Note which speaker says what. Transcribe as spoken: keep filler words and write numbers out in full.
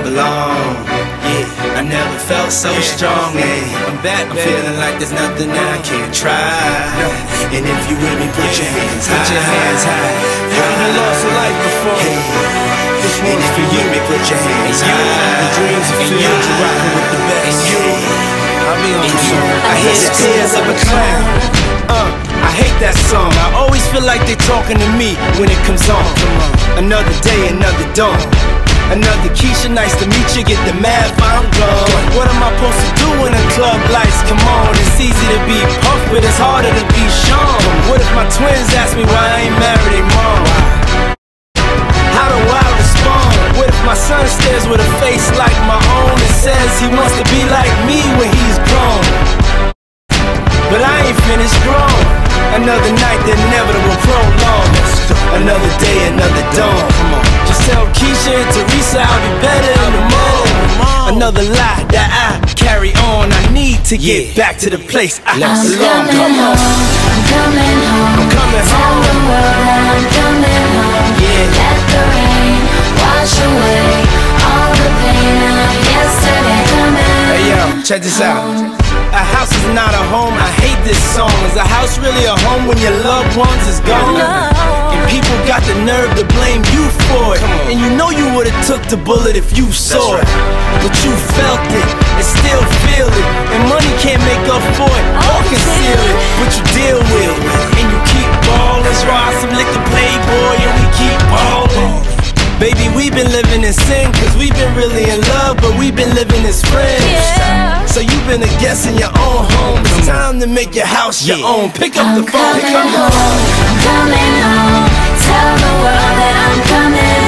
Speaker 1: belong. Yeah, I never felt so strong. Hey, I'm back, I'm feeling like there's nothing I can't try. And if you with me, put your hands high. Put your hands high.
Speaker 2: Have you lost a life before?
Speaker 1: Hey,
Speaker 2: this
Speaker 1: and if you with me, put your hands high.
Speaker 2: The dreams are filled, you're rocking with the best.
Speaker 1: And you,
Speaker 2: I'll be on the song.
Speaker 1: I hear the tears of a clown.
Speaker 2: Uh, I hate that song. I always feel like they're talking to me when it comes on. Another day, another dawn. Another Keisha, nice to meet you. Get the math, I'm gone. What am I supposed to do when the club lights come on? It's easy to be Puff, but it's harder to be Sean. What if my twins ask me why I ain't married their mom? How do I respond? What if my son stares with a face like my own and says he wants to be like me when he's grown? But I ain't finished grown. Another night, the inevitable prolong. Another day, another dawn. Come on. Just tell Keisha and Teresa I'll be better in the morning. Another lie that I carry on. I need to get yeah. back to the place I
Speaker 3: I'm
Speaker 2: belong.
Speaker 3: coming
Speaker 2: Come on.
Speaker 3: home, I'm coming home.
Speaker 2: I'm coming
Speaker 3: Tell
Speaker 2: home.
Speaker 3: the world that I'm coming home.
Speaker 2: Yeah.
Speaker 3: Let the rain wash away all the pain of yesterday. Coming
Speaker 2: Hey yo, check this out. A house is not a home, I hate this song. Is a house really a home when your loved ones is gone?
Speaker 3: No.
Speaker 2: And people got the nerve to blame you for it. And you know you would've took the bullet if you saw it. But you felt it, and still feel it. And money can't make up for it or conceal it. But you deal with it, and you keep ballin'. Try some liquor playboy, and we keep ballin'. Baby, we've been living in sin, cause we've been really in love, but we've been living as friends.
Speaker 3: Yeah.
Speaker 2: So you've been a guest in your own home. It's time to make your house your
Speaker 1: Yeah.
Speaker 2: own. Pick up
Speaker 3: I'm
Speaker 2: the phone, pick
Speaker 3: coming
Speaker 2: up the
Speaker 3: home,
Speaker 2: phone.
Speaker 3: I'm coming home. Tell the world that I'm coming